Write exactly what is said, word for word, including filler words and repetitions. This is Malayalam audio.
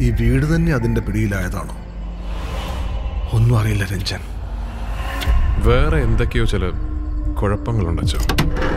ഈ വീട് തന്നെ അതിൻ്റെ പിടിയിലായതാണോ? ഒന്നും അറിയില്ല രഞ്ജൻ. വേറെ എന്തൊക്കെയോ ചില കുഴപ്പങ്ങളുണ്ടോ?